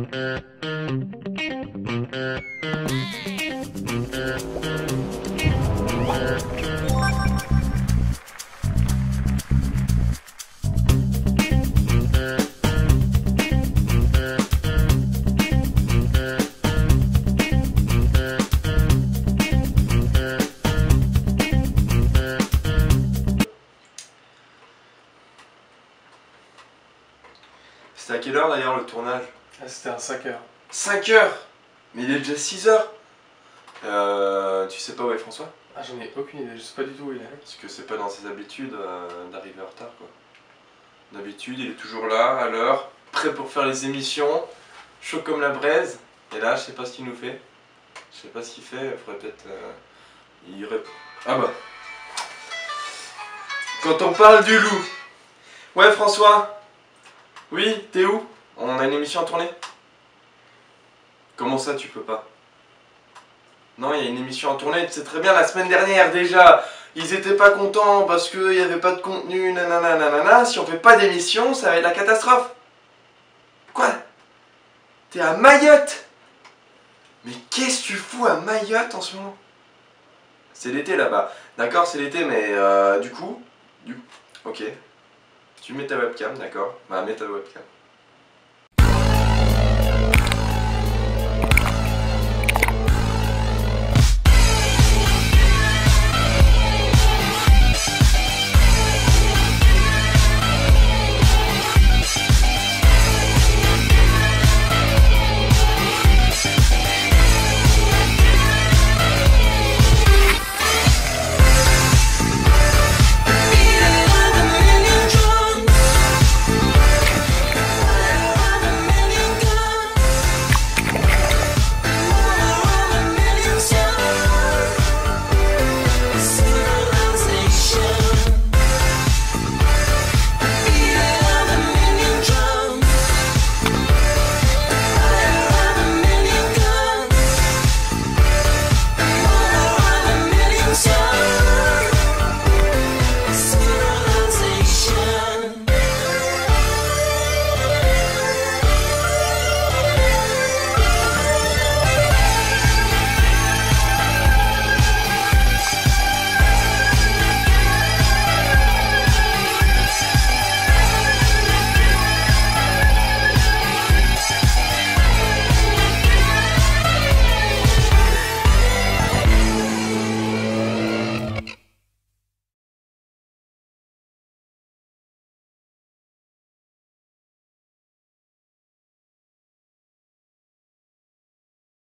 C'était à quelle heure d'ailleurs le tournage? C'était à 5 heures. 5 heures? Mais il est déjà 6 heures. Tu sais pas où est François? Ah, j'en ai aucune idée, je sais pas du tout où il est. Parce que c'est pas dans ses habitudes d'arriver en retard quoi. D'habitude il est toujours là, à l'heure, prêt pour faire les émissions, chaud comme la braise. Et là je sais pas ce qu'il nous fait. Je sais pas ce qu'il fait, il faudrait peut-être... Ah bah. Quand on parle du loup. Ouais François. Oui, t'es où? On a une émission à tourner. Comment ça tu peux pas? Non, il y a une émission à tourner, tu sais très bien, la semaine dernière déjà, ils étaient pas contents parce qu'il n'y avait pas de contenu, nanana, nanana. Si on fait pas d'émission, ça va être la catastrophe. Quoi? T'es à Mayotte? Mais qu'est-ce que tu fous à Mayotte en ce moment? C'est l'été là-bas. D'accord, c'est l'été, mais du coup... Ok. Tu mets ta webcam, d'accord. Bah, mets ta webcam.